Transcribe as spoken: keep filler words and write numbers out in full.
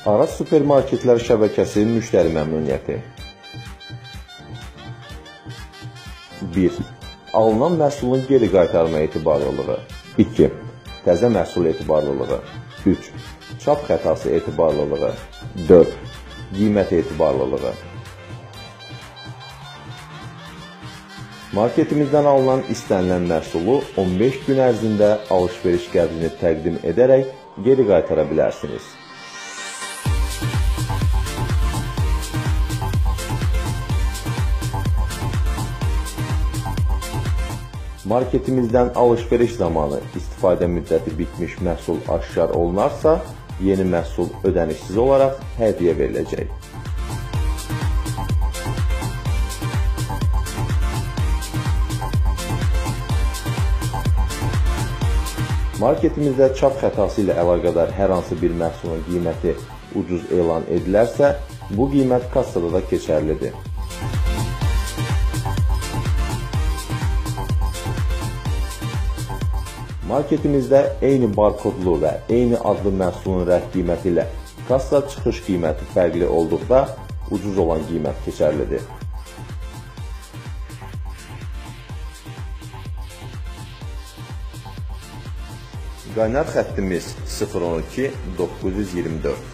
Araz supermarketlər şəbəkəsi müştəri məmnuniyyəti. bir. Alınan məhsulun geri qaytarma etibarlılığı. iki. Təzə məhsul etibarlılığı. üç. Çap xətası etibarlılığı. dörd. Qiymət etibarlılığı. Marketimizdən alınan istənilən məhsulu on beş gün ərzində alış-veriş qəbzini təqdim edərək geri qaytara bilərsiniz. Marketimizdən alış-veriş zamanı istifadə müddəti bitmiş məhsul aşkar olunarsa, yeni məhsul ödənişsiz olaraq hədiyyə veriləcək. Marketimizdə çap xətası ilə əlaqədar hər hansı bir məhsulun qiyməti ucuz elan edilərsə, bu qiymət kassada da keçərlidir. Marketimizdə eyni barkodlu və eyni adlı məhsulun rəf qiyməti ilə kassa çıxış qiyməti fərqli olduqda ucuz olan qiymət keçərlidir. Qaynar xəttimiz sıfır on iki doqquz yüz iyirmi dörd.